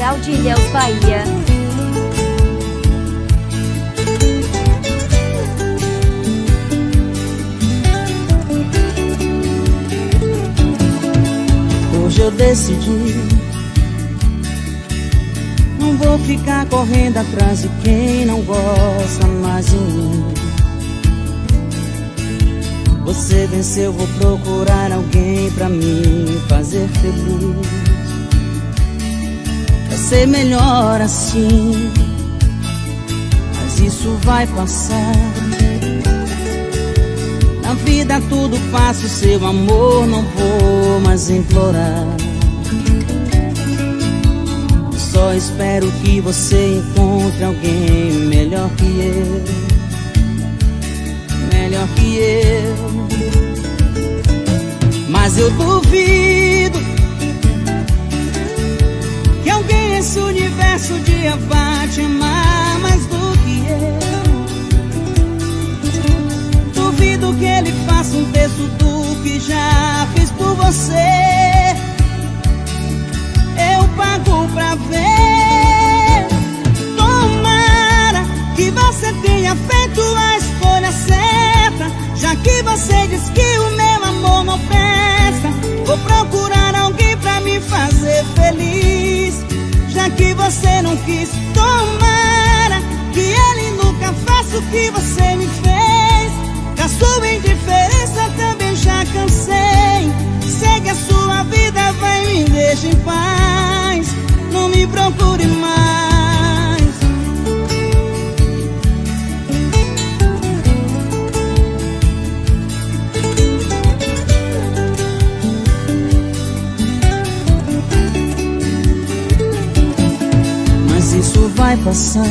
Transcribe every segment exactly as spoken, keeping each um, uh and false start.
Coral de Ilhéus, Bahia. Hoje eu decidi, não vou ficar correndo atrás de quem não gosta mais de mim. Você venceu, vou procurar alguém pra me fazer feliz. Vai ser melhor assim, mas isso vai passar. Na vida tudo passa, o seu amor não vou mais implorar. Só espero que você encontre alguém melhor que eu, melhor que eu. Mas eu duvido que alguém nesse universo um dia vá te amar mais do que eu. Duvido que ele faça um terço do que já fiz por você. Eu pago pra ver. Tomara que você tenha feito a escolha certa, já que você diz que o meu amor não presta. Vou procurar alguém pra me fazer feliz, já que você não quis. Tomara que ele nunca faça o que você me fez. Da sua indiferença também já cansei. Segue a sua vida, vai, me deixa em paz. Não me procure mais. Mas isso vai passar.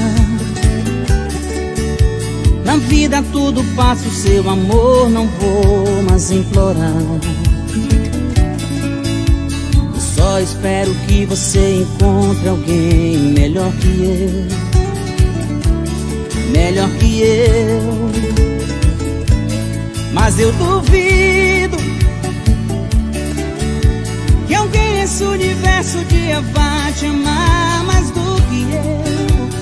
Na vida tudo passa, o seu amor não vou mais implorar. Só espero que você encontre alguém melhor que eu, melhor que eu. Mas eu duvido que alguém nesse universo um dia vá te amar mais do que eu.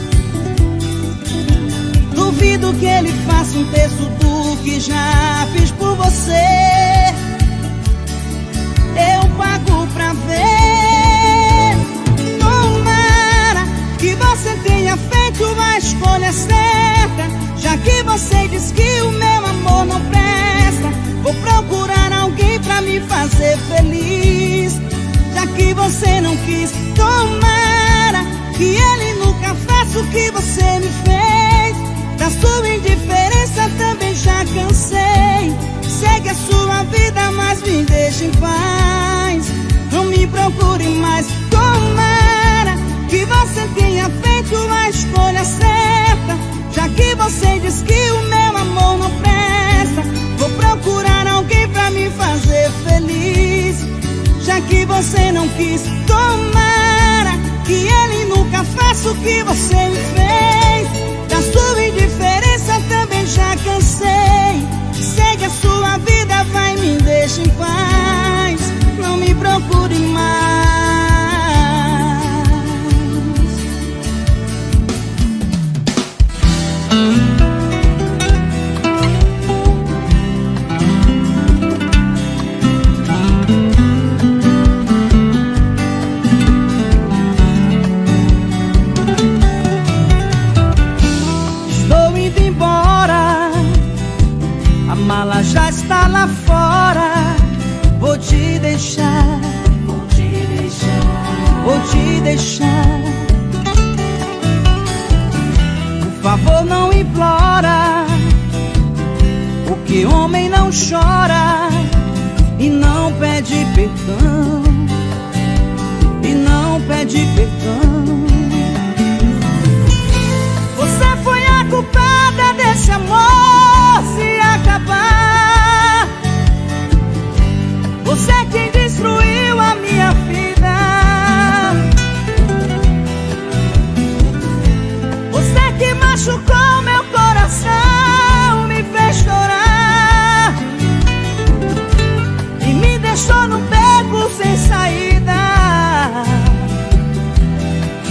Duvido que ele faça um terço do que já fiz por você. Eu pago pra ver. Tomara que você tenha feito a escolha certa, já que você diz que o meu amor não presta. Vou procurar alguém pra me fazer feliz, já que você não quis. Tomara que ele nunca faça o que você me fez. Da sua indiferença também já cansei. Segue a sua vida, mas me deixe em paz. Não me procure mais. Tomara que você tenha feito a escolha certa, já que você diz que o meu amor não presta. Vou procurar alguém pra me fazer feliz, já que você não quis. Tomara que ele nunca faça o que você me fez. Da sua indiferença também já cansei. Segue a sua vida, vai, me deixa em paz. Não me procure mais. Estou indo embora, a mala já está lá fora. Vou te deixar, vou te deixar, vou te deixar. Por favor, não implora, porque homem não chora e não pede perdão, e não pede perdão. Você foi a culpada desse amor se acabar. Você é quem destruiu a minha vida. Você é que machucou meu coração, me fez chorar e me deixou no beco sem saída.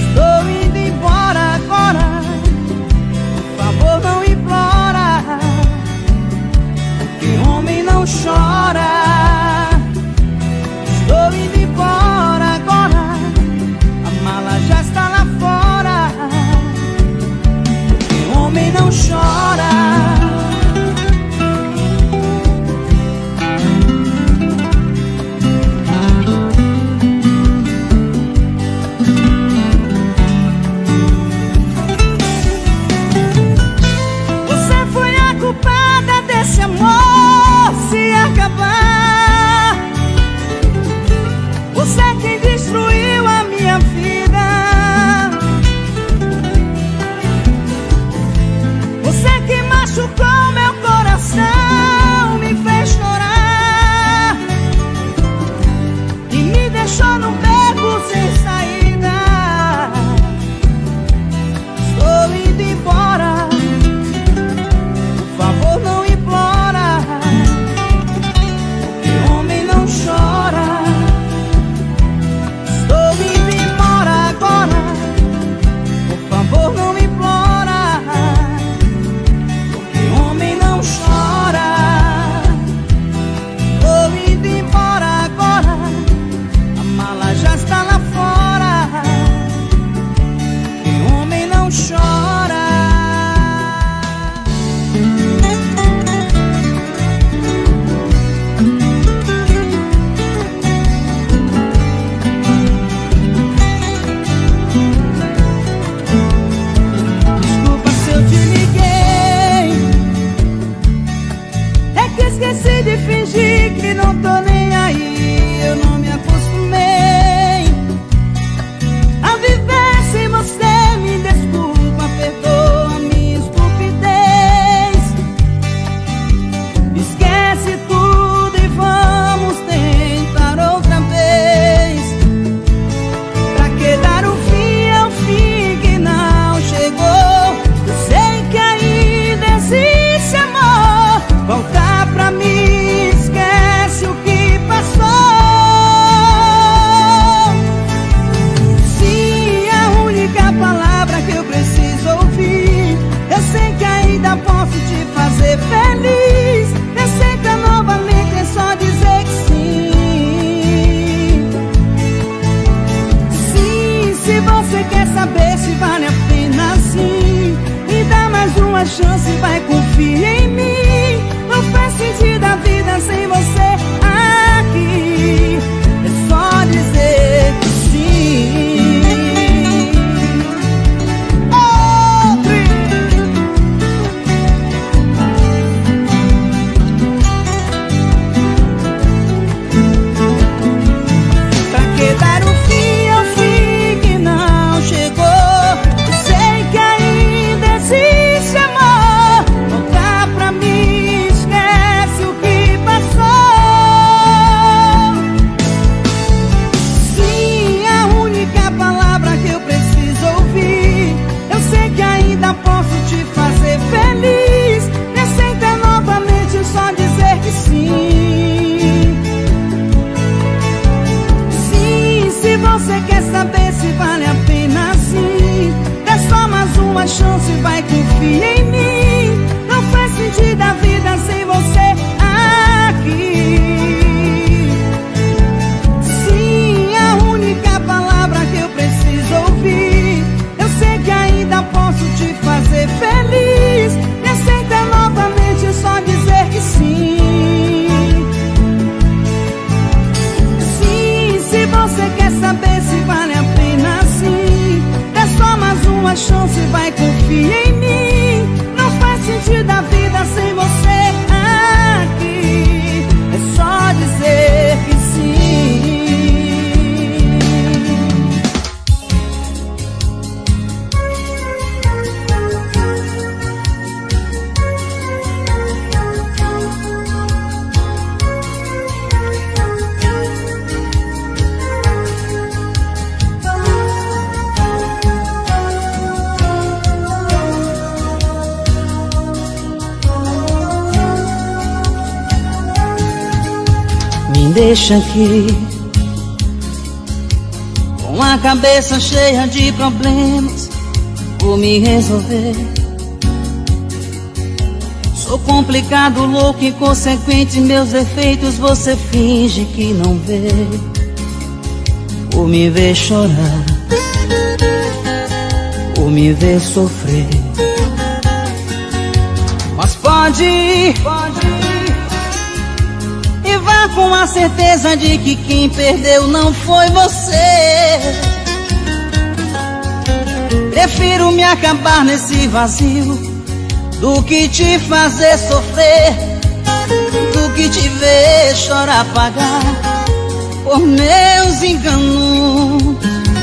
você quer saber se vale a pena assim, dê só mais uma chance, vai, confia em mim. Não faz sentido a vida sem você aqui. Sim, a única palavra que eu preciso ouvir. Eu sei que ainda posso te fazer feliz. Me aceita novamente, é só dizer que sim. Sim, se você quer saber se vale a pena assim, dê só mais uma chance, vai, confia em mim. Não faz sentido a vida sem você aqui. É só dizer que sim. Me deixa aqui com a cabeça cheia de problemas, vou me resolver. Sou complicado, louco, inconsequente, meus defeitos você finge que não vê. Ou me vê chorar, ou me vê sofrer. Mas pode ir, pode ir, e vá com a certeza de que quem perdeu não foi você. Prefiro me acabar nesse vazio do que te fazer sofrer, do que te ver chorar, pagar por meus enganos.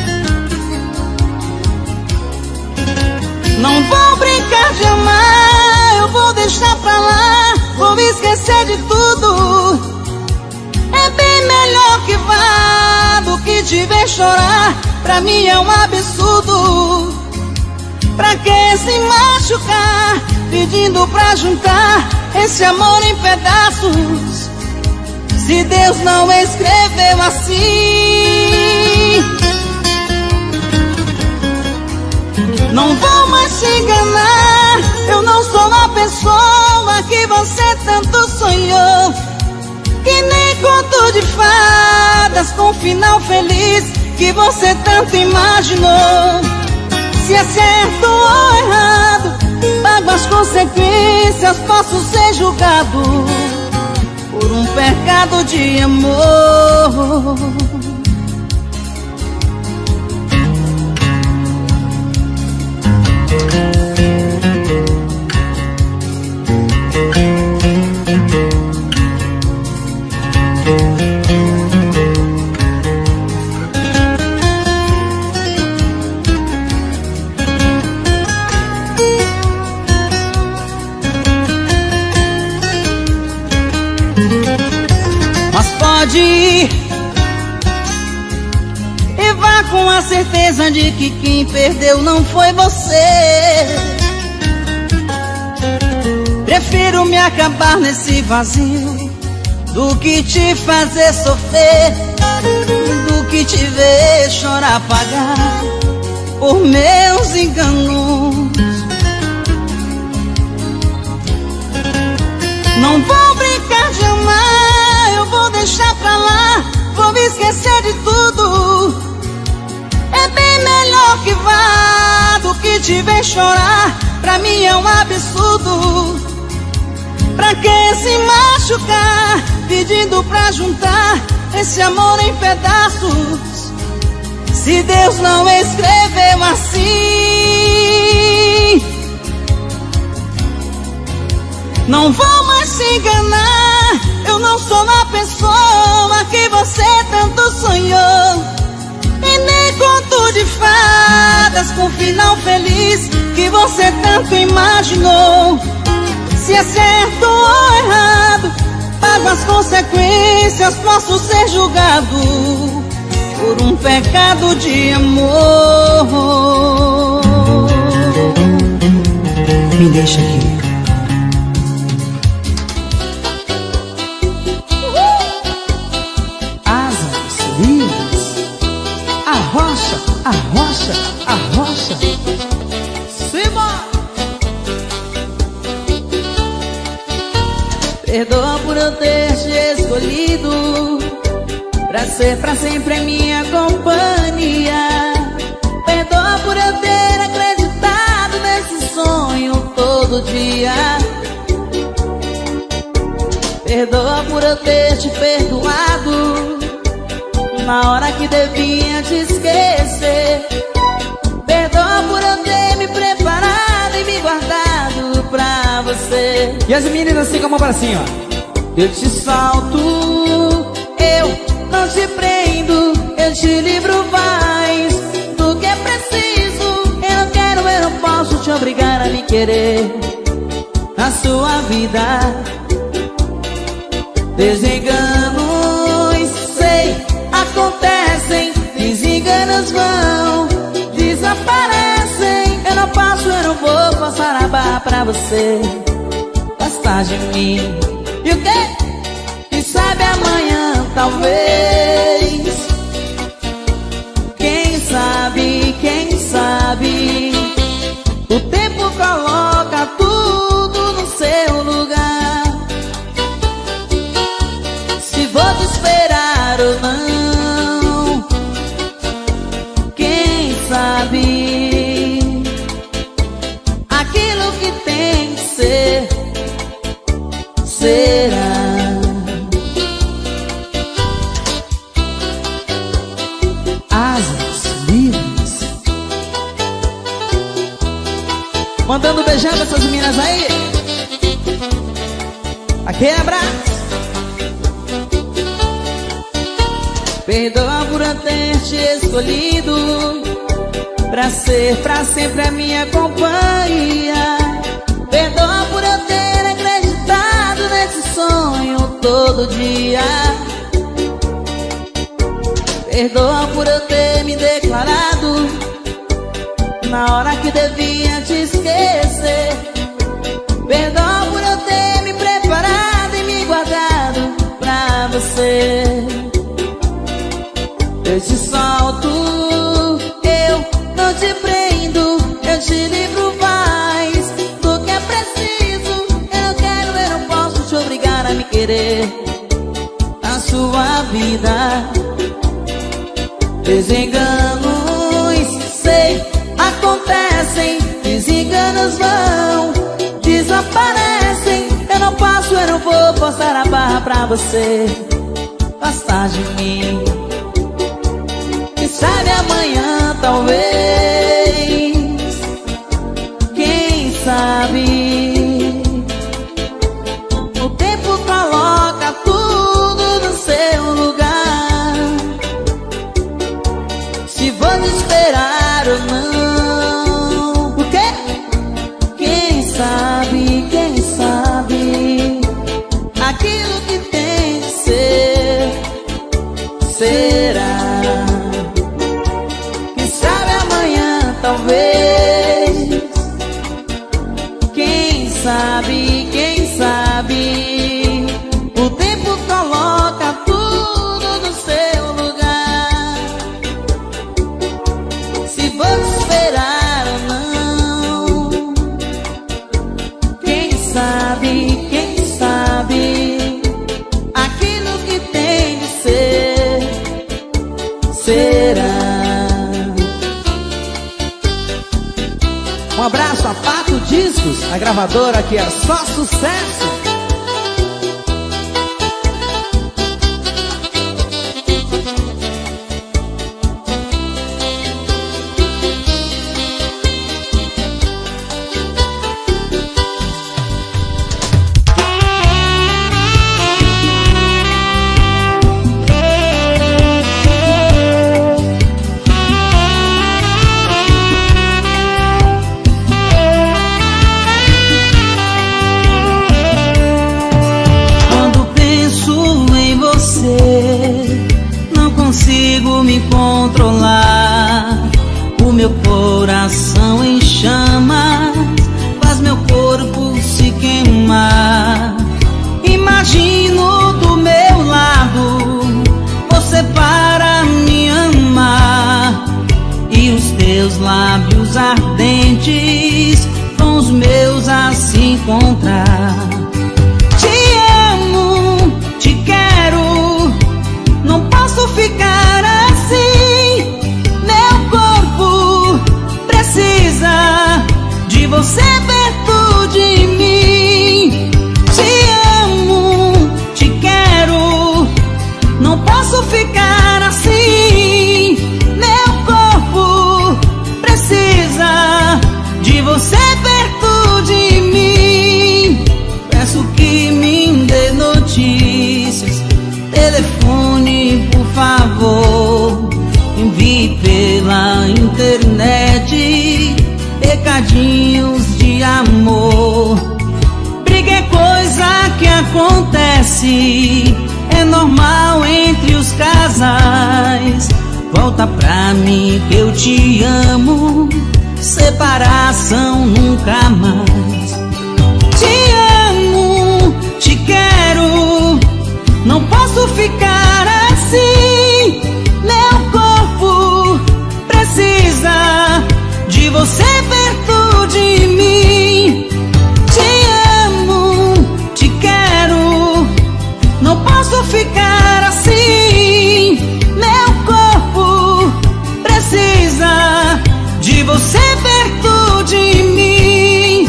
Não vou brincar de amar, eu vou deixar pra lá, vou esquecer de tudo. É bem melhor que vá do que te ver chorar, pra mim é um absurdo. Pra que se machucar, pedindo pra juntar esse amor em pedaços, se Deus não escreveu assim? Não vou mais te enganar, eu não sou a pessoa que você tanto sonhou. Que nem conto de fadas com final feliz que você tanto imaginou. Se é certo ou errado, pago as consequências, posso ser julgado por um pecado de amor. Mas pode ir e vá com a certeza de que quem perdeu não foi você. Prefiro me acabar nesse vazio do que te fazer sofrer, do que te ver chorar, pagar por meus enganos. Não vou brincar de amar, eu vou deixar pra lá, vou me esquecer de tudo. É bem melhor que vá do que te ver chorar, pra mim é um absurdo. Pra que se machucar, pedindo pra juntar esse amor em pedaços, se Deus não escreveu assim? Não vou mais te enganar, eu não sou a pessoa que você tanto sonhou. E nem conto de fadas com final feliz que você tanto imaginou. Se é certo ou errado, pago as consequências, posso ser julgado por um pecado de amor. Me deixa aqui. Arrocha, arrocha. Simbora. Perdoa por eu ter te escolhido pra ser pra sempre minha companhia. Perdoa por eu ter acreditado nesse sonho todo dia. Perdoa por eu ter te perdoado na hora que devia te esquecer. Perdoa por eu ter me preparado e me guardado pra você. E as meninas assim como para cima. Eu te salto, eu não te prendo, eu te livro mais do que é preciso. Eu não quero, eu não posso te obrigar a me querer. Na sua vida, desenganos, sei, acontecem. Desenganos vão, desaparecem. Eu não passo, eu não vou passar a barra pra você gostar de mim. E o quê? Quem sabe amanhã, talvez. Quem sabe, quem sabe. O tempo coloca tudo no seu lugar. Se vou te esperar ou não, quem sabe. Aquilo que tem que ser, será. Asas livres. Mandando beijando essas meninas aí. Aquele abraço. Perdoa por eu ter te escolhido pra ser pra sempre a minha companhia. Perdoa por eu ter acreditado nesse sonho todo dia. Perdoa por eu ter me declarado na hora que devia te esquecer. Perdoa por eu ter me preparado e me guardado pra você. Eu te solto, eu não te prendo, eu te livro mais do que é preciso. Eu não quero, eu não posso te obrigar a me querer. A sua vida, desenganos, sei, acontecem. Desenganos vão, desaparecem. Eu não passo, eu não vou forçar a barra pra você gostar de mim. Quem sabe amanhã, talvez. Quem sabe. O tempo coloca tudo no seu lugar. Se vou te esperar ou não. Por quê? Quem sabe, quem sabe. Aquilo que tem que ser, será. Talvez. Quem sabe, quem sabe. O tempo coloca tudo no seu lugar. Se vou te esperar ou não. Quem sabe, quem sabe. Aquilo que tem de ser, será. Um abraço a Pato Discos, a gravadora que é só sucesso. Me controlar, o meu coração em chamas, faz meu corpo se queimar. Imagino do meu lado você para me amar e teus lábios ardentes com os meus a se encontrar. Te amo, te quero, não posso ficar assim. Meu corpo precisa de você perto de mim. Te amo, te quero, não posso ficar assim. Meu corpo precisa de você perto de mim. Peço que me dê notícias, telefone por favor, envie pela internet recadinhos de amor. Briga é coisa que acontece, é normal entre os casais. Volta pra mim que eu te amo, separação nunca mais. Te amo, te quero, não posso ficar assim. Meu corpo precisa de você perto de mim. Te amo, te quero, não posso ficar assim. Meu corpo precisa de você perto de mim.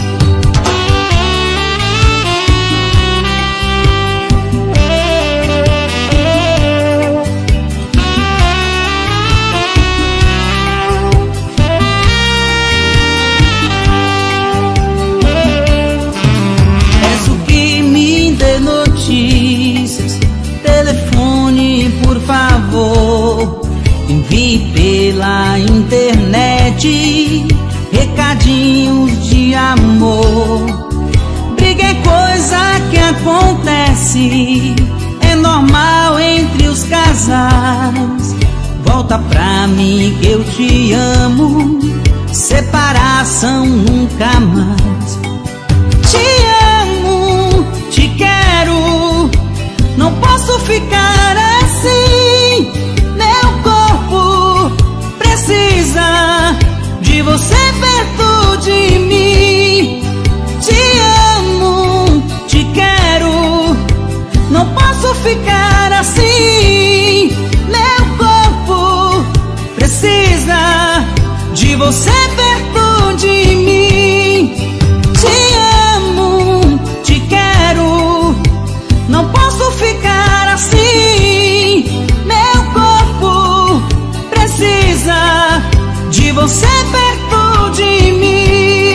Peço que me dê notícias, telefone por favor, envie pela internet recadinhos de amor. Briga é coisa que acontece, é normal entre os casais. Volta pra mim que eu te amo, separação nunca mais. Te amo, te quero, não posso ficar assim. Meu corpo precisa de você perto de mim. Te amo, te quero, não posso ficar assim. Meu corpo precisa de você perto de mim. Te amo, te quero, não posso ficar assim. Meu corpo precisa de você perto de mim.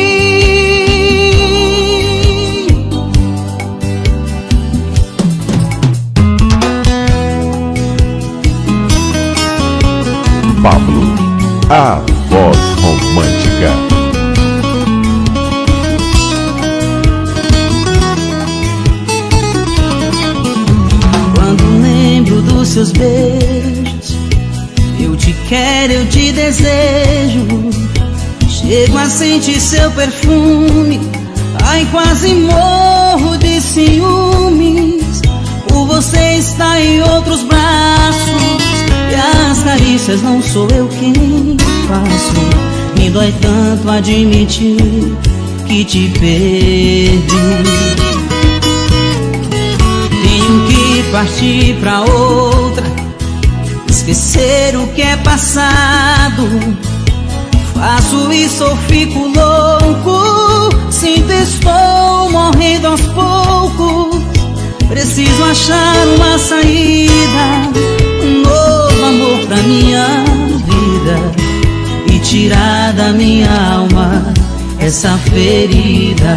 Pablo, a voz romântica. Quando lembro dos seus beijos, eu te quero, eu te desejo. Chego a sentir seu perfume, ai quase morro de ciúmes. Por você está em outros braços, e as carícias não sou eu quem faço. Me dói tanto admitir que te perdi. Tenho que partir pra outra, esquecer o que é passado. Faço isso ou fico louco, sinto estou morrendo aos poucos. Preciso achar uma saída, um novo amor pra minha vida, e tirar da minha alma essa ferida.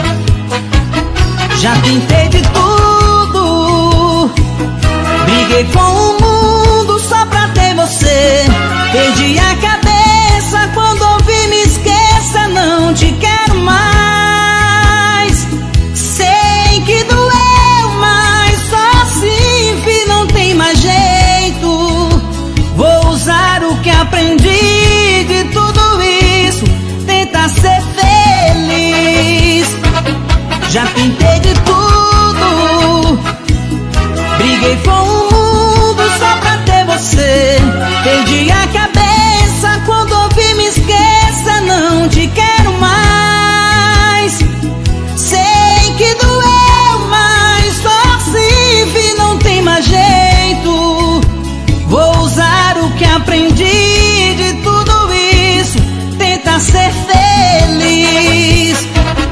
Já tentei de tudo, briguei com o mundo só pra ter você. Perdi a cabeça quando ouvi me esqueça, não te quero mais. Sei que doeu, mas só assim vi, não tem mais jeito. Vou usar o que aprendi de tudo isso, tentar ser feliz. Já tentei de tudo, briguei com o mundo só pra ter você. Perdi a cabeça quando ouvi me esquecer. que aprendi de tudo isso, tenta ser feliz.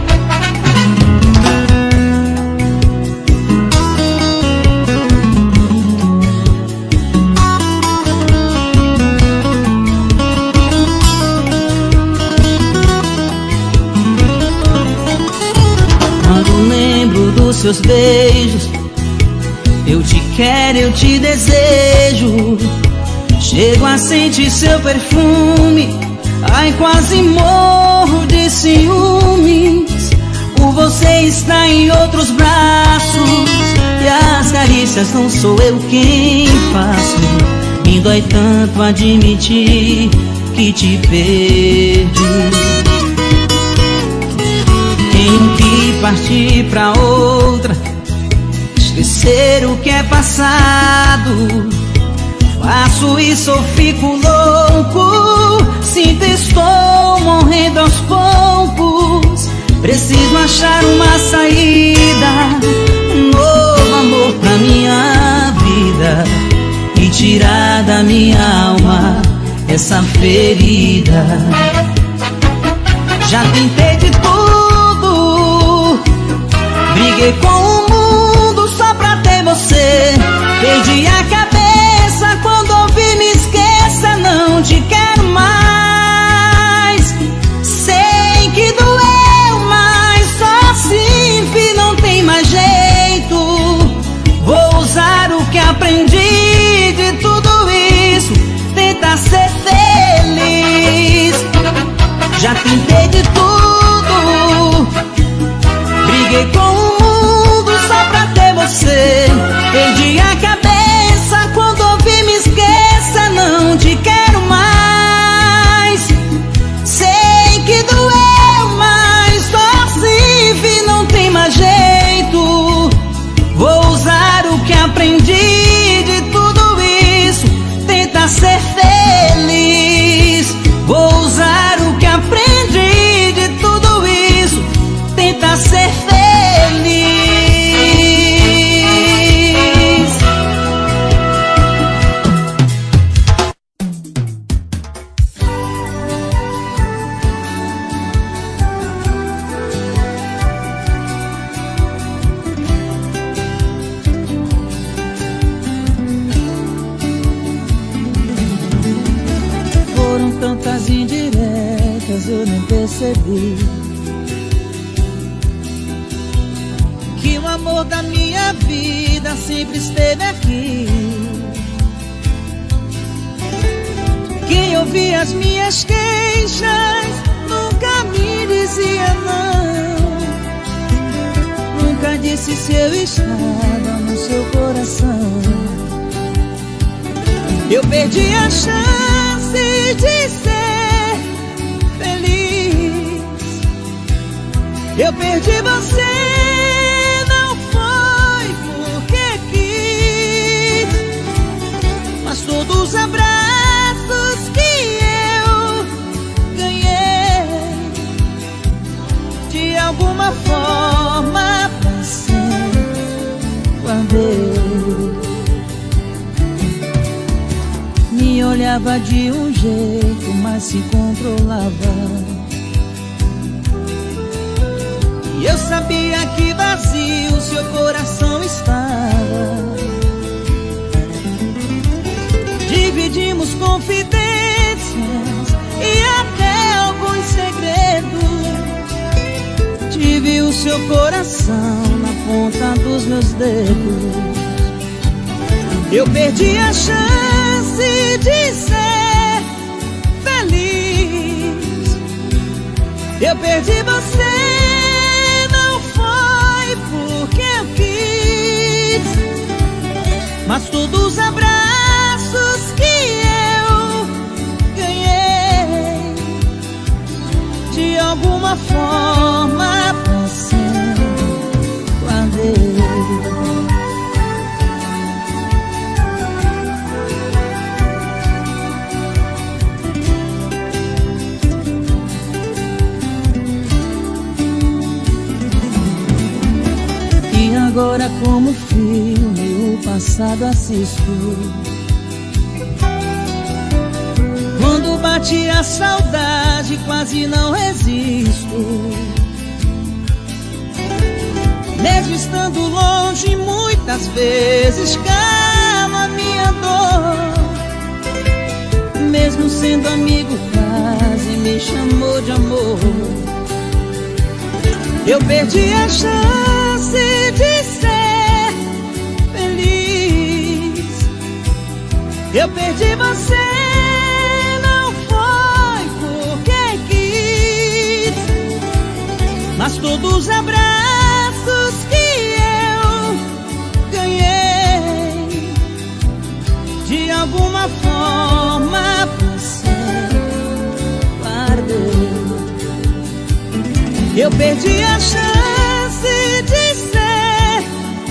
Quando lembro dos seus beijos, eu te quero, eu te desejo. Chego a sentir seu perfume, ai, quase morro de ciúmes. Por você está em outros braços, e as carícias não sou eu quem faço. Me dói tanto admitir que te perdi. Tenho que partir pra outra, esquecer o que é passado. Faço isso ou fico louco, sinto estou morrendo aos poucos. Preciso achar uma saída, um novo amor pra minha vida, e tirar da minha alma essa ferida. Já tentei de tudo, briguei com o mundo só pra ter você. Perdi a cabeça quando ouvi me esqueça, não te quero mais. Sei que doeu, mas só assim, filho, não tem mais jeito. Vou usar o que aprendi de tudo isso, tentar ser feliz. Já tentei de tudo, briguei com o mundo só pra ter você. Perdi a cabeça quando ouvi me esqueça, não te quero mais. Sei que doeu, mas só assim, vi, não tem mais jeito. Vou usar o que aprendi de tudo isso, tentar ser feliz. Vou usar o que aprendi de tudo isso, tentar ser feliz. Foram tantas indiretas, eu nem percebi que o amor da minha vida sempre esteve aqui. Quem ouvia as minhas queixas nunca me dizia não, nunca disse se eu estava no seu coração. Eu perdi a chance de ser feliz. Eu perdi você, não foi porque quis, mas todos os abraços que eu ganhei, de alguma forma pra sempre guardei. Me olhava de um jeito, mas se controlava, e eu sabia que vazio seu coração estava. Dividimos confidências e até alguns segredos. Tive o seu coração na ponta dos meus dedos. Eu perdi a chance de ser feliz. Eu perdi você, não foi porque eu quis, mas todos os abraços que eu ganhei, de alguma forma pra sempre guardei. Agora como filme o passado assisto, bate a saudade, quase não resisto. Mesmo estando longe, muitas vezes cala a minha dor. Mesmo sendo amigo, quase me chamou de amor. Eu perdi a chance de ser feliz. Eu perdi você, não foi porque quis, mas todos os abraços que eu ganhei, de alguma forma você guardou. Eu perdi a chance de ser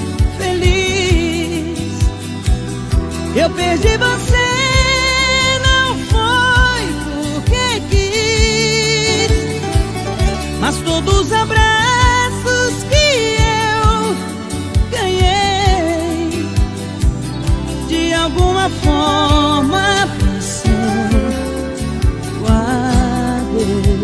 feliz. Eu perdi você, não foi porque quis, mas todos os abraços que eu ganhei, de alguma forma você guardou.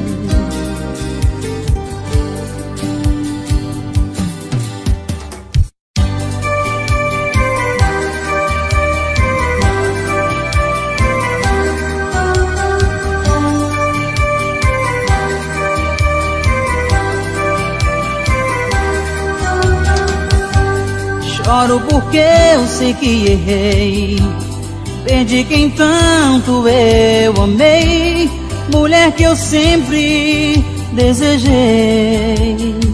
Choro porque eu sei que errei, perdi quem tanto eu amei, mulher que eu sempre desejei.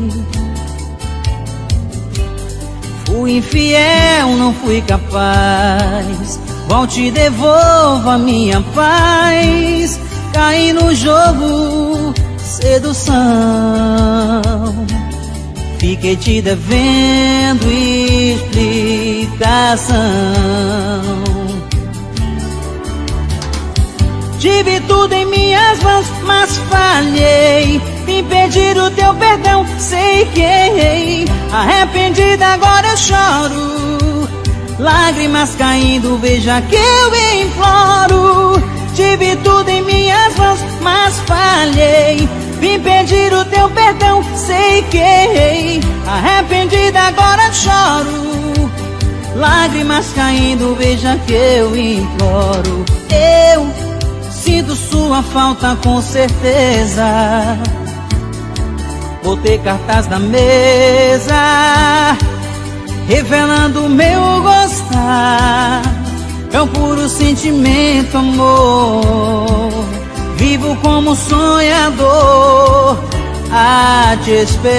Fui infiel, não fui capaz, volte e devolva minha paz. Caí no jogo, sedução, fiquei te devendo explicação. Tive tudo em minhas mãos, mas falhei. Vim pedir o teu perdão, sei que errei. Arrependida agora eu choro, lágrimas caindo, veja que eu imploro. Tive tudo em minhas mãos, mas falhei. Vim pedir o teu perdão, sei que errei. Arrependida agora choro, lágrimas caindo, veja que eu imploro. Eu sinto sua falta com certeza, botei cartaz na mesa, revelando o meu gostar. É um puro sentimento, amor, vivo como sonhador a te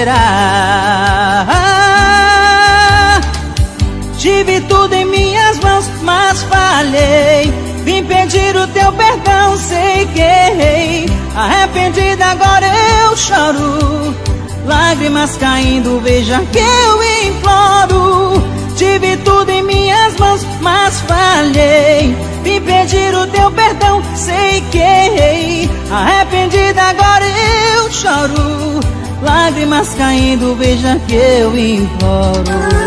esperar. Tive tudo em minhas mãos, mas falhei. Vim pedir o teu perdão, sei que errei. Arrependida agora eu choro, lágrimas caindo, veja que eu imploro. Tive tudo em minhas mãos, mas falhei. Vim pedir o teu perdão, sei que errei. Arrependida agora eu choro, lágrimas caindo, veja que eu imploro.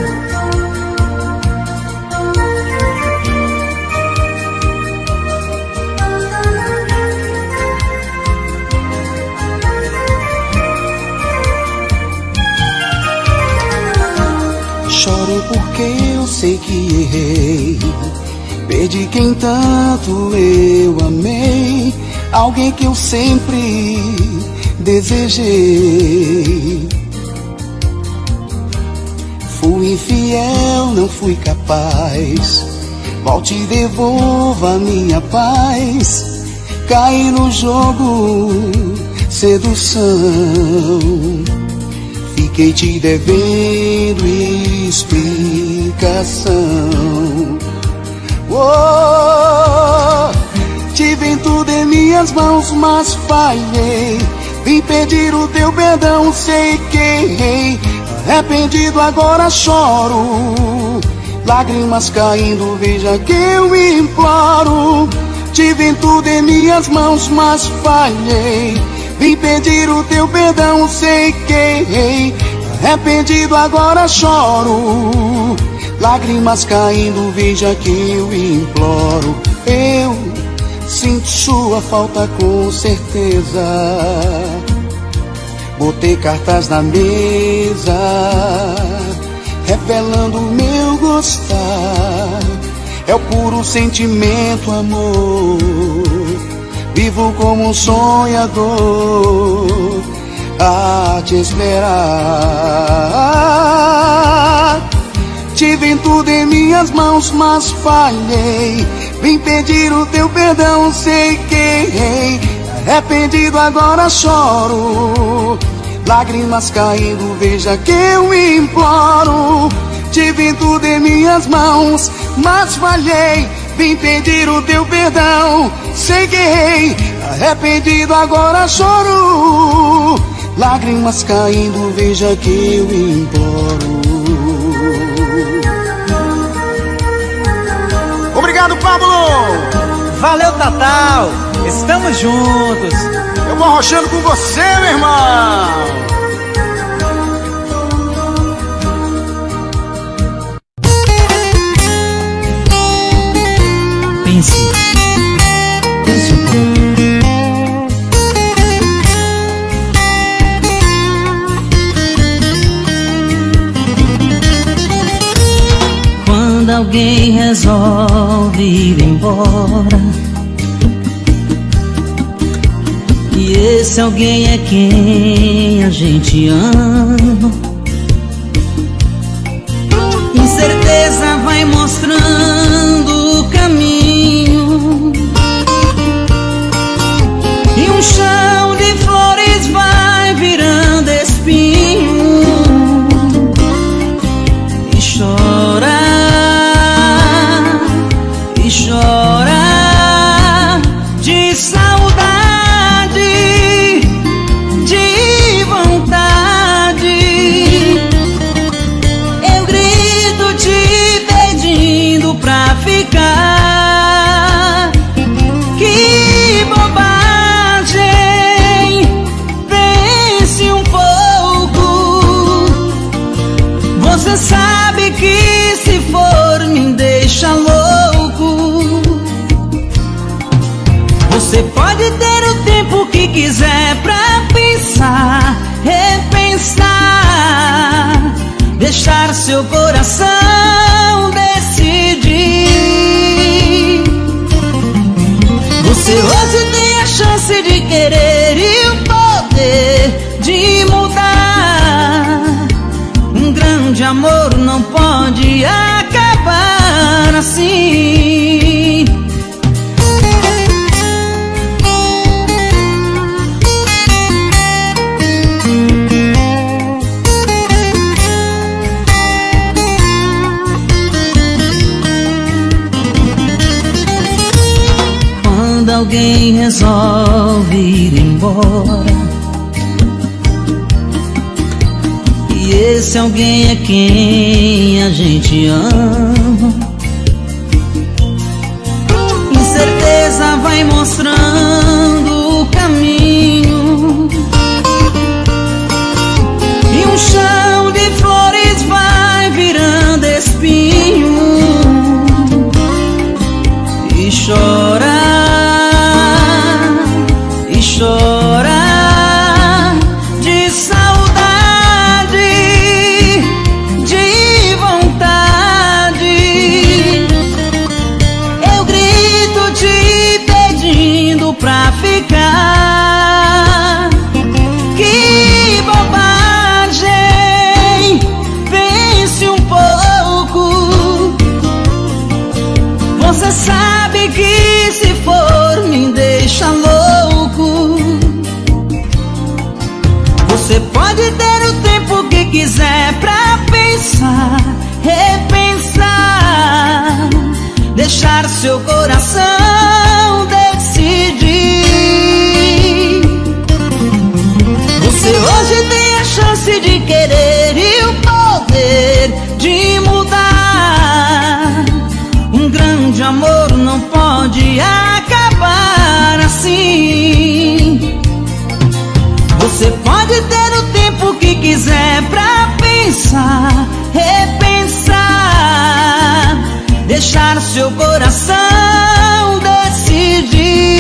Choro porque eu sei que errei, perdi quem tanto eu amei, alguém que eu sempre desejei. Fui infiel, não fui capaz, volte e devolva minha paz. Caí no jogo, sedução, fiquei te devendo explicação. Oh, tive tudo em minhas mãos, mas falhei. Vim pedir o teu perdão, sei que errei. Arrependido agora choro, lágrimas caindo, veja que eu imploro. Tive tudo em minhas mãos, mas falhei. Vim pedir o teu perdão, sei que errei. Arrependido agora choro, lágrimas caindo, veja que eu imploro. Eu sinto sua falta com certeza. Botei cartas na mesa, revelando o meu gostar. É o puro sentimento, amor. Vivo como um sonhador a te esperar. Tive tudo em minhas mãos, mas falhei. Vim pedir o teu perdão, sei que errei. Arrependido agora choro, lágrimas caindo, veja que eu imploro. Tive tudo em minhas mãos, mas falhei. Vim pedir o teu perdão, sei que errei. Arrependido agora choro, lágrimas caindo, veja que eu imploro. Obrigado, Pablo! Valeu, Tatal! Estamos juntos! Eu vou arrochando com você, meu irmão! Pense, pense um pouco. Quando alguém resolve ir embora, e esse alguém é quem a gente ama, incerteza vai mostrando o caminho, e um chão de flores vai virando espinho, e chora, e chora de saudade, de vontade. Eu grito te pedindo pra ficar. Que bobagem, pense um pouco. Você sabe que se for me deixa louco. Você pode ter o tempo que quiser pra pensar, repensar, deixar seu coração decidir. Você hoje tem a chance de querer e o poder de mudar. Um grande amor não pode acabar assim. Quando alguém resolve ir embora, e esse alguém é quem a gente ama, incerteza vai mostrando o caminho, e um chão de flores vai virando espinho, e chora, e chora de saudade, de vontade. Eu grito te pedindo pra ficar. Que bobagem, pense um pouco. Você sabe que se for me deixa louco. Você pode ter o tempo que quiser pra pensar, repensar, deixar seu coração decidir. Você hoje tem a chance de querer e o poder de mudar. Um grande amor não pode acabar assim. Você pode ter o tempo que quiser pra pensar, repensar, deixar seu coração decidir.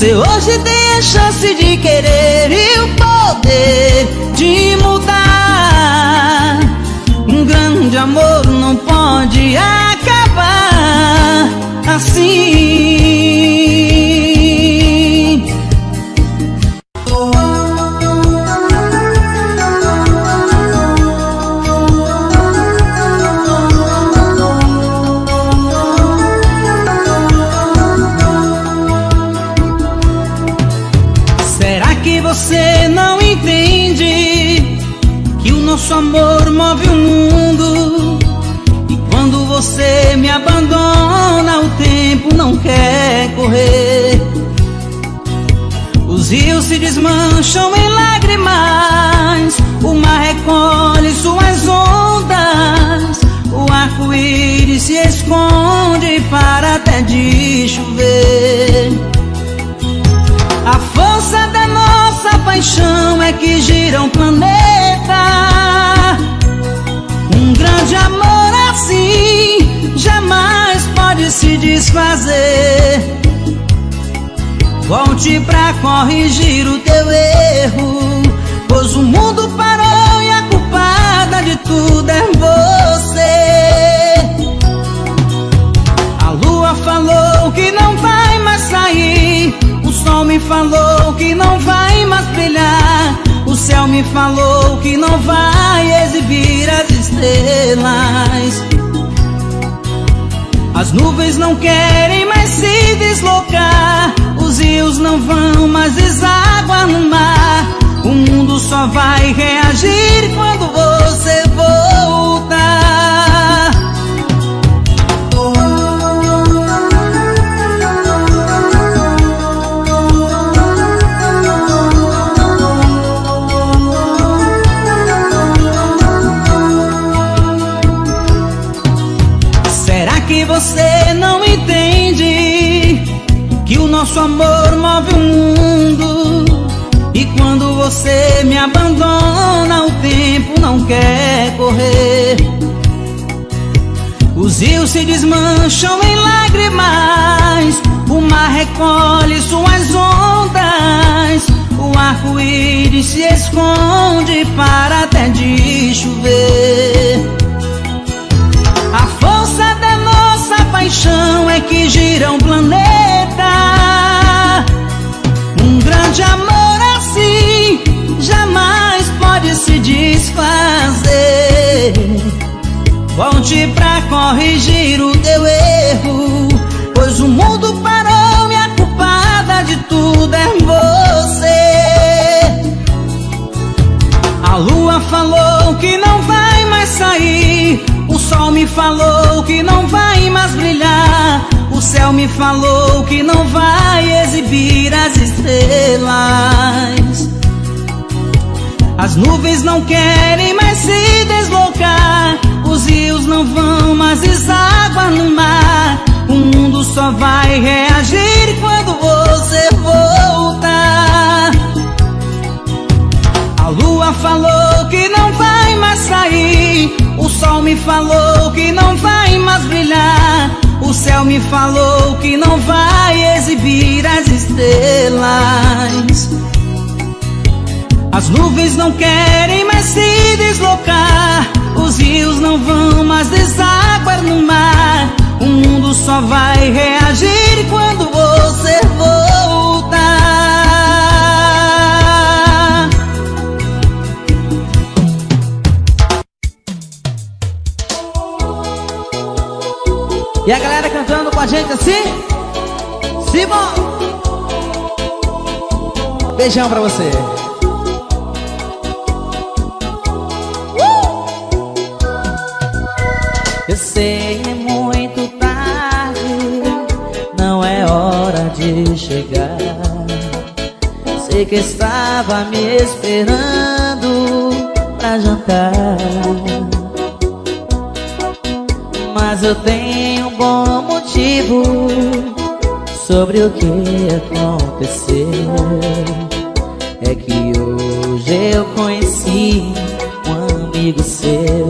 Você hoje tem a chance de querer e o poder de mudar. Um grande amor não pode acabar assim. Você não entende que o nosso amor move o mundo. E quando você me abandona, o tempo não quer correr. Os rios se desmancham em lágrimas, o mar recolhe suas ondas, o arco-íris se esconde para até de chover. A força da nossa paixão é que gira um planeta. Um grande amor assim jamais pode se desfazer. Volte pra corrigir o teu erro, pois o mundo parou e a culpada de tudo é você. A lua falou que não vai mais sair, o sol me falou que não vai mais brilhar, o céu me falou que não vai exibir as estrelas. As nuvens não querem mais se deslocar, os rios não vão mais desaguar no mar. O mundo só vai reagir quando você voltar. Que você não entende que o nosso amor move o mundo. E quando você me abandona, o tempo não quer correr. Os rios se desmancham em lágrimas, o mar recolhe suas ondas, o arco-íris se esconde para até de chover. A força da nossa paixão é que gira um planeta. Um grande amor assim jamais pode se desfazer. Volte pra corrigir o teu erro, pois o mundo parou e a culpada de tudo é você. A lua falou que não vai mais sair, o sol me falou que não vai mais brilhar, o céu me falou que não vai exibir as estrelas. As nuvens não querem mais se deslocar, os rios não vão mais desaguar no mar. O mundo só vai reagir quando você voltar. A lua falou que não vai mais sair, o sol me falou que não vai mais brilhar, o céu me falou que não vai exibir as estrelas. As nuvens não querem mais se deslocar, os rios não vão mais desaguar no mar. O mundo só vai reagir quando você voltar. E a galera cantando com a gente assim? Simão! Beijão pra você. Eu sei, é muito tarde, não é hora de chegar. Sei que estava me esperando pra jantar, mas eu tenho um bom motivo sobre o que aconteceu. É que hoje eu conheci um amigo seu.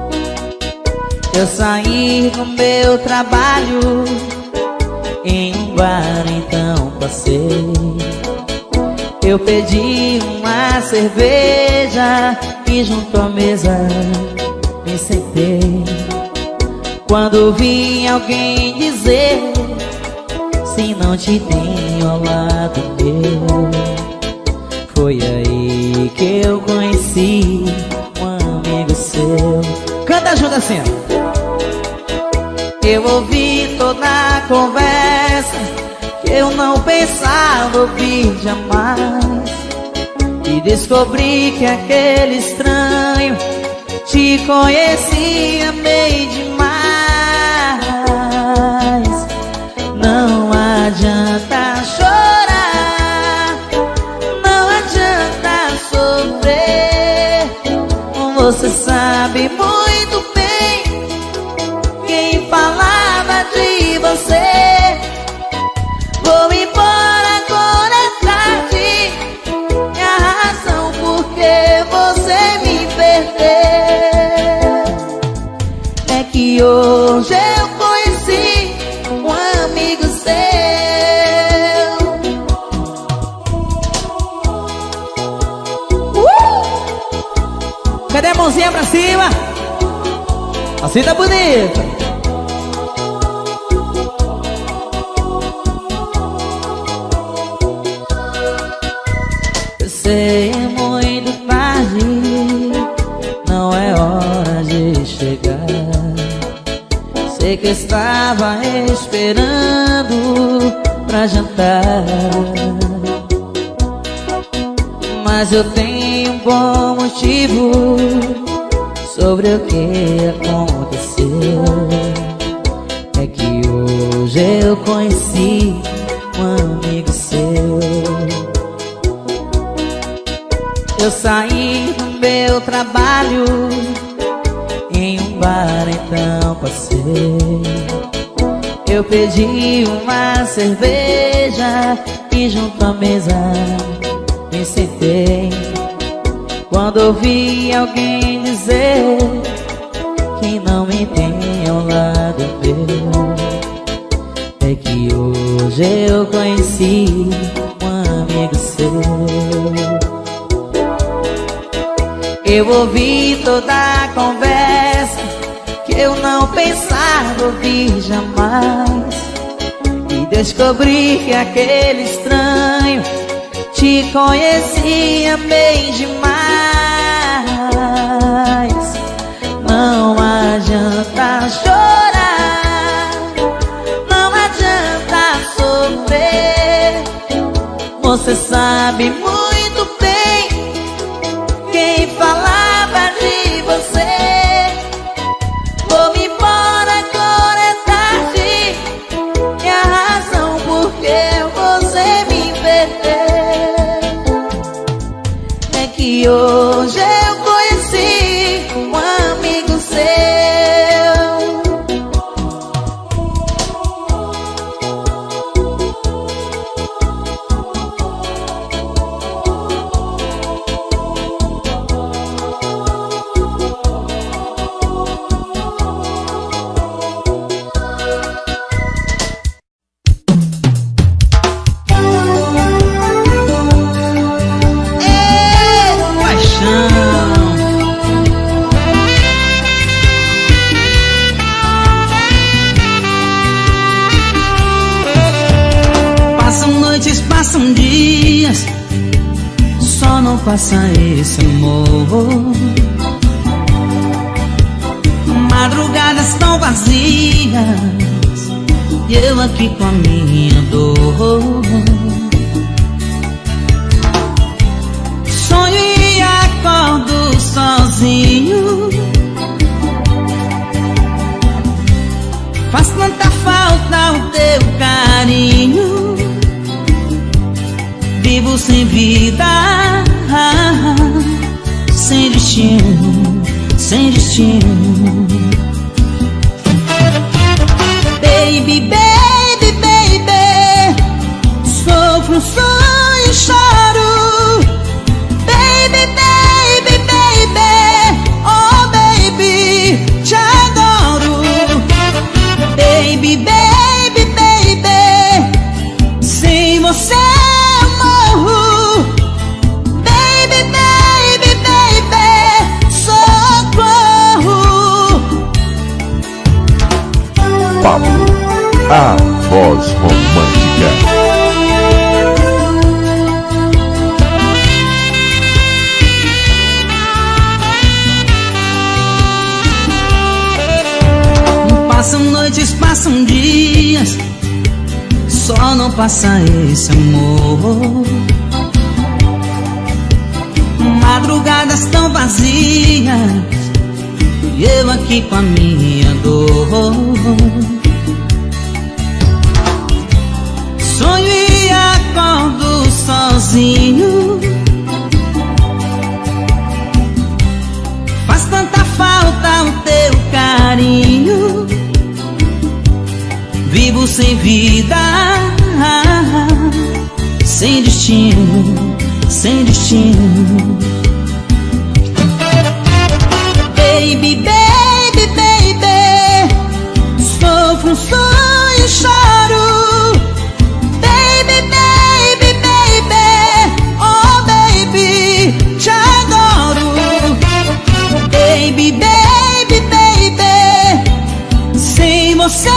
Eu saí do meu trabalho em um bar, então passei. Eu pedi uma cerveja e junto à mesa me sentei. Quando vi alguém dizer: se não te tenho ao lado meu, foi aí que eu conheci um amigo seu. Canta junto assim. Eu ouvi toda a conversa que eu não pensava ouvir jamais, e descobri que aquele estranho te conhecia bem demais. Não adianta chorar, não adianta sofrer. Você sabe muito bem quem falava de você. Vou embora, agora é tarde, e a razão por que você me perdeu é que hoje eu conheci um amigo seu. uh! Cadê a mãozinha pra cima? Assim tá bonita. Eu sei, é muito tarde, não é hora de chegar. Sei que estava esperando pra jantar, mas eu tenho um bom motivo sobre o que aconteceu. É que hoje eu conheci um amigo seu. Eu saí do meu trabalho em um bar, então passei. Eu pedi uma cerveja e junto à mesa me sentei. Quando ouvi alguém dizer que não me tem ao lado meu, é que hoje eu conheci um amigo seu. Eu ouvi toda a conversa que eu não pensava ouvir jamais, e descobri que aquele estranho te conhecia bem demais. Não adianta chorar, não adianta sofrer. Você sabe muito bem quem falava de você. Vou-me embora, agora é tarde, e a razão por que você me perdeu é que hoje eu conheci um amigo seu. Passam dias, só não passa esse amor. Madrugadas tão vazias, e eu aqui com a minha dor. Sonho e acordo sozinho, faz tanta falta o teu carinho. Vivo sem vida, sem destino, sem destino. Baby, baby, baby, sofro, sonho e choro. Baby, baby, baby, oh baby, te adoro. Baby, baby, baby, Pablo, a voz romântica. Passam noites, passam dias, só não passa esse amor. Madrugadas tão vazias, e eu aqui com a minha dor. Sonho e acordo sozinho, faz tanta falta o teu carinho. Vivo sem vida, sem destino, sem destino. Baby, baby, baby, sofro um sonho e choro. Baby, baby, baby, oh baby, te adoro. Baby, baby, baby, sem você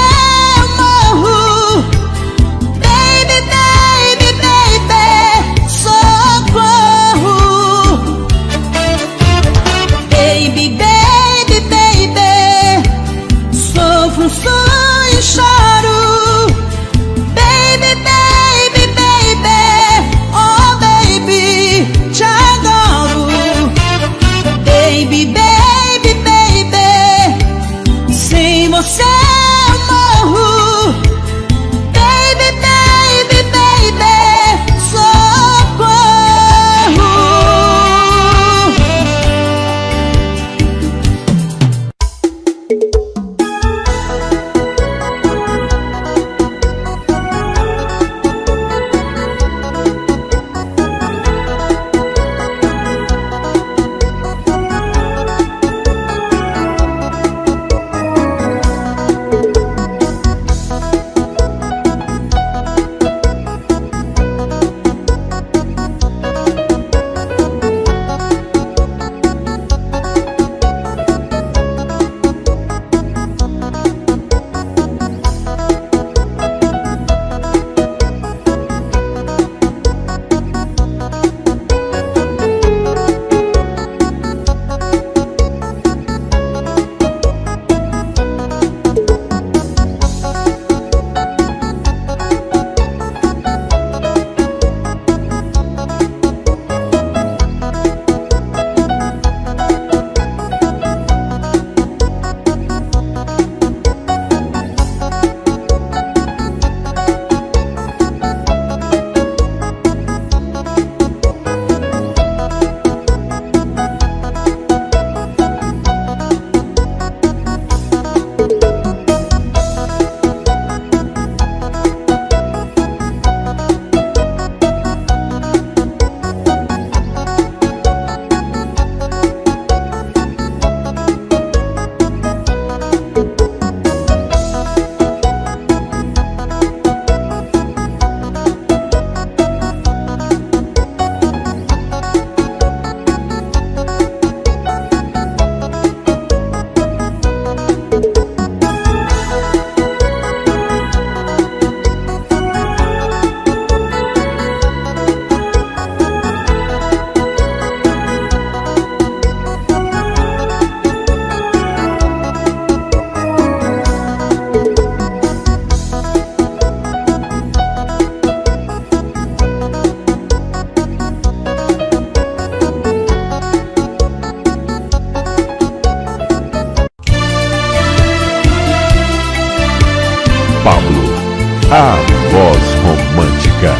a voz romântica.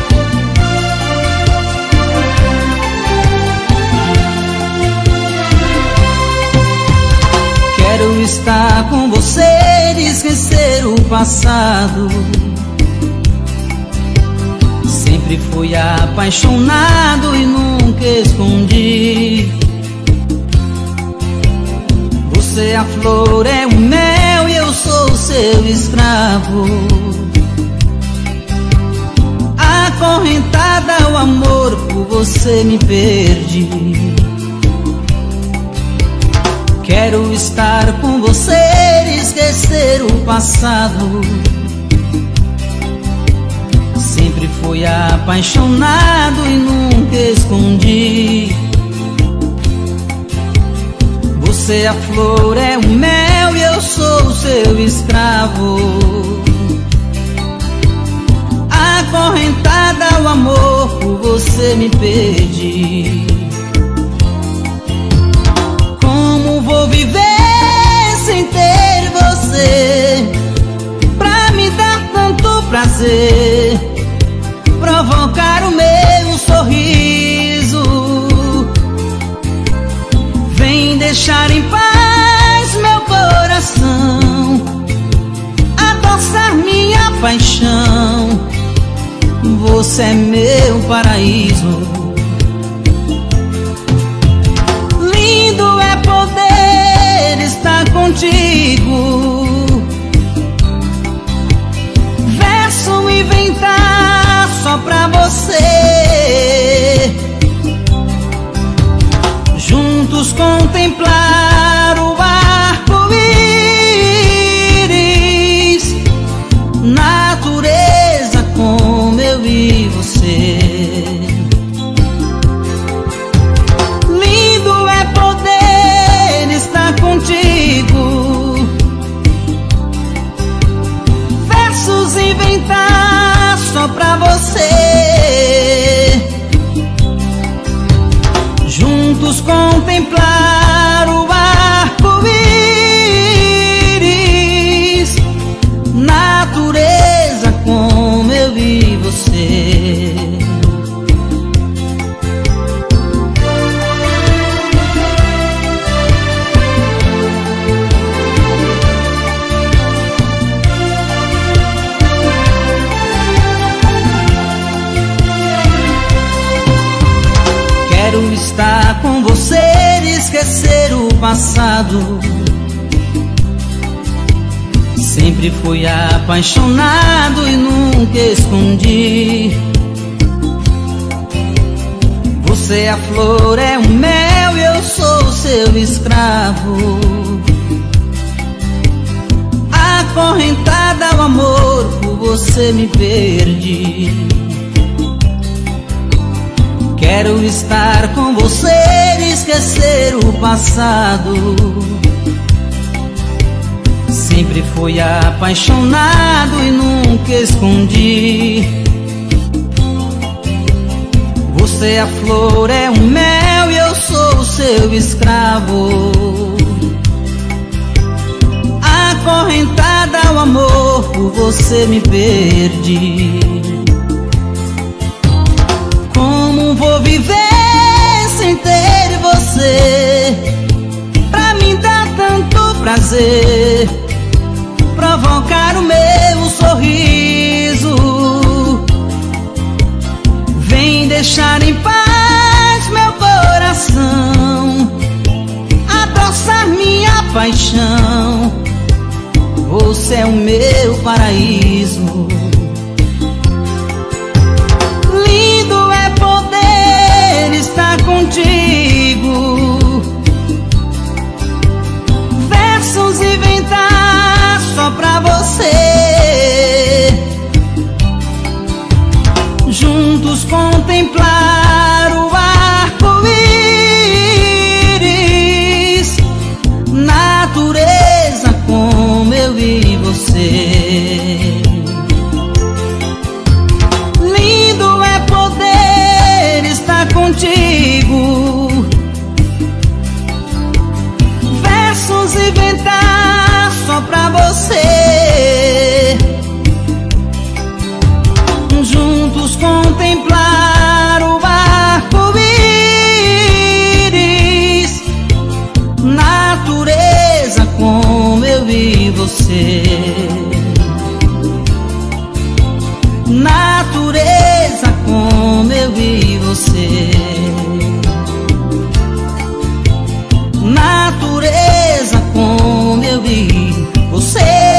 Quero estar com você e esquecer o passado. Sempre fui apaixonado e nunca escondi. Você é a flor, é o mel e eu sou seu escravo. Acorrentada ao amor, por você me perdi. Quero estar com você e esquecer o passado. Sempre fui apaixonado e nunca escondi. Você a flor, é o mel e eu sou o seu escravo. Acorrentada ao amor, por você me perdi. Como vou viver sem ter você, pra me dar tanto prazer, provocar o meu sorriso? Vem deixar em paz meu coração, adoçar minha paixão. Você é meu paraíso. Lindo é poder estar contigo, verso inventar só pra você, juntos contemplar o arco-íris, natureza como eu e você. Lindo é poder estar contigo, versos inventar só pra você, juntos contemplar o arco-íris, natureza como eu e você. Quero estar com você, esquecer o passado. Sempre fui apaixonado e nunca escondi. Você a flor, é o mel e eu sou o seu escravo. Acorrentada ao amor, por você me perdi. Quero estar com você, esquecer o passado. Sempre fui apaixonado e nunca escondi. Você a flor, é o mel e eu sou o seu escravo. Acorrentada ao amor, por você me perdi. Como vou viver sem ter você, pra me dar tanto prazer, provocar o meu sorriso? Vem deixar em paz meu coração, adoçar minha paixão. Você é o meu paraíso. Lindo é poder estar contigo, versos inventar só pra você, juntos contemplar o arco-íris, natureza como eu e você. Lindo é poder estar contigo, versos inventar só pra você, juntos contemplar o arco-íris, natureza como eu e você. Natureza como eu e você. Natureza como eu e você.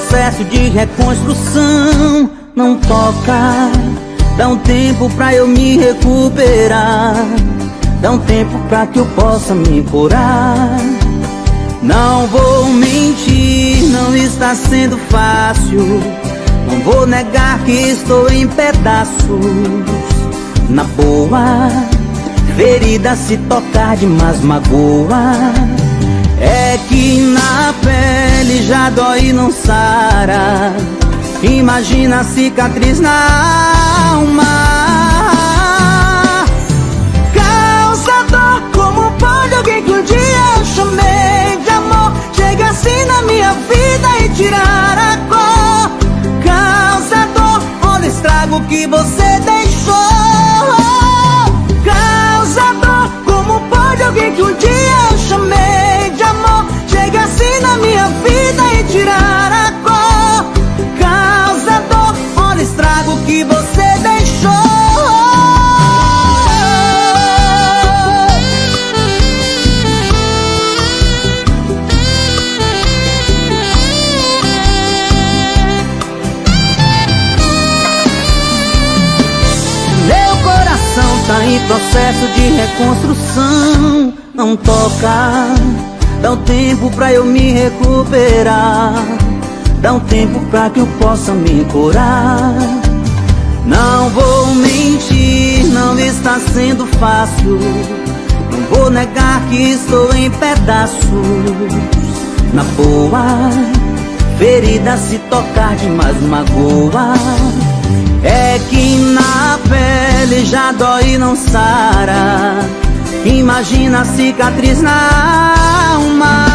processo de reconstrução. Não toca, dá um tempo pra eu me recuperar. Dá um tempo pra que eu possa me curar. Não vou mentir, não está sendo fácil. Não vou negar que estou em pedaços. Na boa, ferida se tocar demais magoa. É que na pele já dói e não sara. Imagina a cicatriz na alma. Causa dor, como pode alguém que um dia eu chamei de amor chega assim na minha vida e tirar a cor? Causa dor, olha o estrago que você deixou. Causa dor, como pode alguém que um dia eu chamei de amor chega assim na minha vida e tirar a cor? Causa dor, olha o estrago que você deixou. Meu coração tá em processo de reconstrução. Não toca, dá um tempo pra eu me recuperar. Dá um tempo pra que eu possa me curar. Não vou mentir, não está sendo fácil. Não vou negar que estou em pedaços. Na boa, ferida se tocar demais magoa. É que na pele já dói e não sara. Imagina a cicatriz na alma.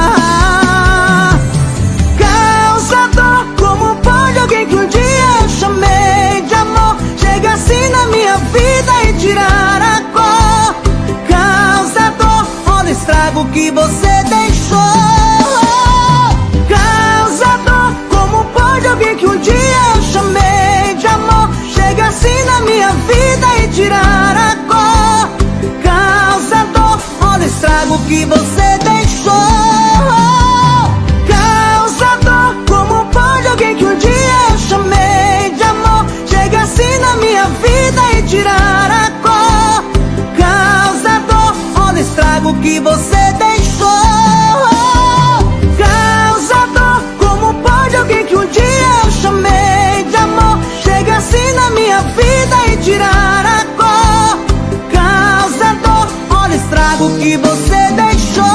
Causa dor, como pode alguém que um dia eu chamei de amor chega assim na minha vida e tirar a cor? Causa dor, olha o estrago que você deixou. Causa dor, como pode alguém que um dia eu chamei de amor chega assim na minha vida e tirar a cor? Causa dor, olha o estrago que você deixou. Causa dor, como pode alguém que um dia eu chamei de amor chega assim na minha vida e tirar a cor? Causa dor, olha o estrago que você deixou. Causa dor, como pode alguém que um dia eu chamei de amor chega assim na minha vida e tirar a cor? Causa dor, olha o estrago que você deixou.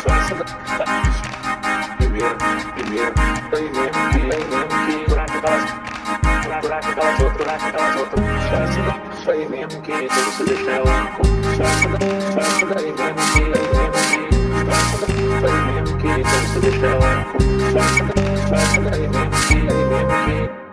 Primeiro, primeiro, aí mesmo que, aí mesmo que, mesmo que então você deixa ela faz por daí mesmo que faz mesmo que então você deixa ela faz por daí mesmo que mesmo que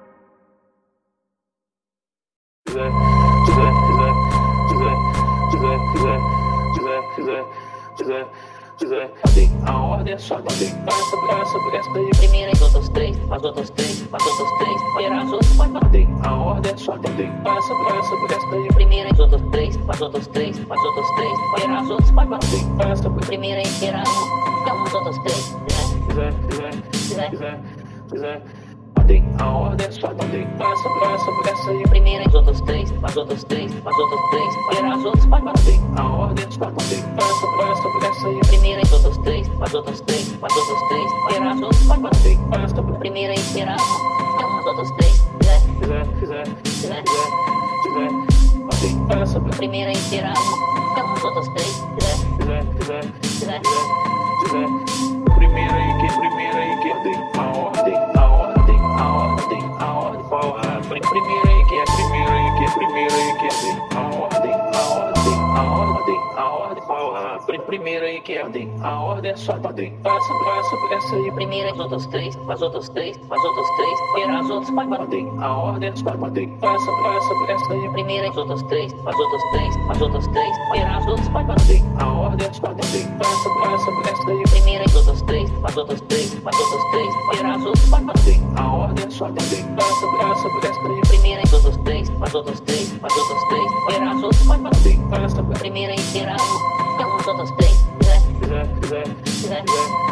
a ordem é só tem essa, essa, essa daí. Primeira e outros três, as outras três, as outras três, virar as outras pode bater. A ordem é só tem essa, essa, essa daí. Primeira e outros três, as outras três, as outras três, virar as outras pode bater. Essa primeira inteira, então as outras três, quiser, quiser, quiser, quiser, quiser. A ordem é só tem essa, essa, essa aí. Primeira e outros três, as outras três, as outras três, virar as outras pode bater. A ordem é só tem essa, essa, essa aí. Primeira e outros três, as outras três, as outras três, virar as outras pode bater. Essa primeira inteira, então as outras três, quiser, quiser, quiser, quiser, quiser. Essa primeira inteira, então as outras três, quiser, quiser, quiser, quiser, quiser. Primeira aí que, primeira aí que tem a ordem, a ordem, a ordem, a ordem, qual a primeira aí que é primeira aí que é primeira aí que é a ordem, a ordem, a ordem, a ordem, qual a primeira aí que é a ordem é só tem essa, essa, essa aí. Primeira as outras três, as outras três, as outras três, virar as outras pode bater. A ordem é só tem essa, essa, essa aí. Primeira as outras três, as outras três, as outras três, virar as outras pode bater. A ordem é só tem essa, essa, essa aí. Primeira as outras três, as outras três, as outras três, virar as outras pode bater. A ordem é só tem essa, essa, essa aí. Primeira as outras três, as outras três, as outras três, virar as outras pode bater. Essa primeira inteira, então as outras três, quiser, quiser, quiser, quiser,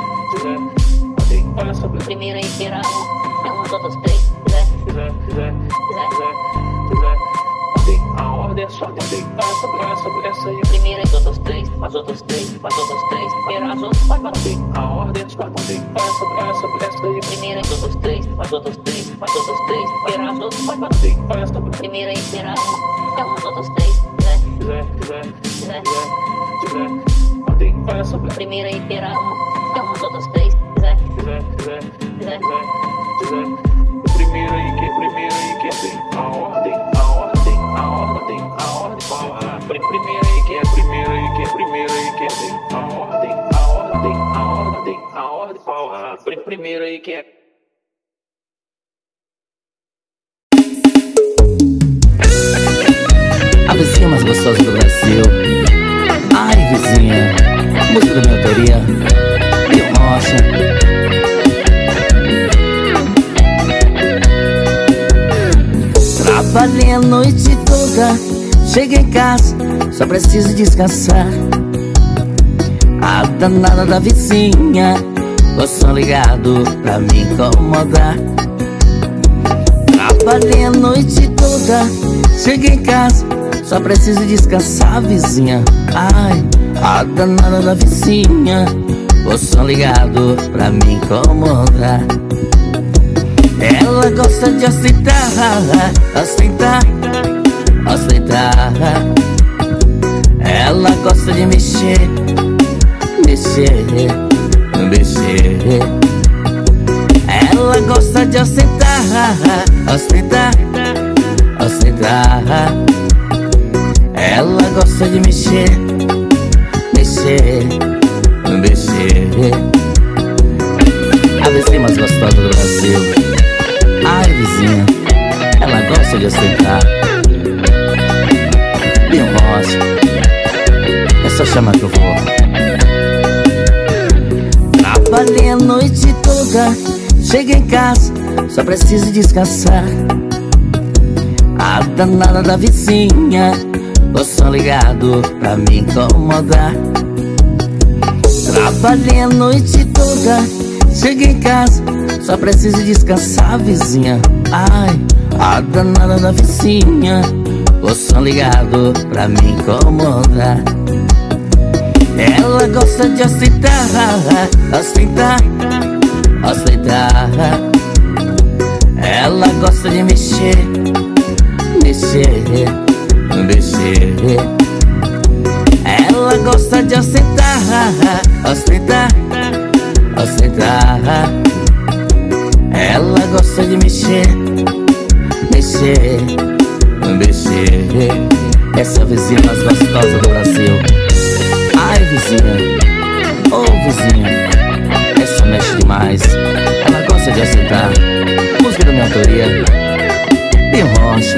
quiser. Essa primeira inteira, então as outras três, quiser, quiser, quiser, quiser, quiser. A ordem é só tem essa, essa, essa aí. Primeira as outras três, as outras três, as outras três, virar as outras pode bater. A ordem é só tem essa, essa, essa aí. Primeira as outras três, as outras três, as outras três, virar as outras pode bater. Essa primeira inteira, então as outras três, quiser, quiser, quiser, quiser, quiser. Essa primeira inteira, então as outras três, quiser, quiser, quiser, quiser, quiser. Primeira aí que, primeira aí que tem a ordem, a ordem, a ordem, a ordem, qual a primeira aí que é primeira aí que é primeira aí que tem a ordem, a ordem, a ordem, a ordem, qual a primeira aí que é. A vizinha mais gostosa do Brasil. Ai, vizinha, música da minha autoria. E nossa. Trabalhei a noite toda, cheguei em casa, só preciso descansar. A danada da vizinha, o som ligado pra me incomodar. Trabalhei a noite toda, cheguei em casa, só preciso descansar, vizinha. Ai, a danada da vizinha, o som ligado pra me incomodar. Ela gosta de ostentar, ostentar, ostentar. Ela gosta de mexer, mexer, mexer. Ela gosta de ostentar, ostentar, ostentar. Ela gosta de mexer, mexer, mexer. A vizinha mais gostosa do Brasil. Ai, vizinha, ela gosta de ostentar. E eu mostro, é só chamar que eu vou. Trabalhei a noite toda, cheguei em casa, só preciso descansar. A danada da vizinha, o som ligado pra me incomodar. Trabalhei a noite toda, cheguei em casa, só preciso descansar, vizinha. Ai, a danada da vizinha, o som ligado pra me incomodar. Ela gosta de ostentar, ostentar, ostentar. Ela gosta de mexer, mexer, mexer. Ela gosta de ostentar, ostentar, ostentar. Ela gosta de mexer, mexer, mexer. essa vizinha mais gostosa do Brasil. Ai, vizinha, ô oh, vizinha, essa mexe demais. Ela gosta de aceitar música da minha autoria, Binho Rocha.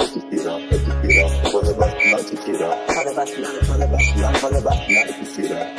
Fala bastante, fala bastante, fala bastante,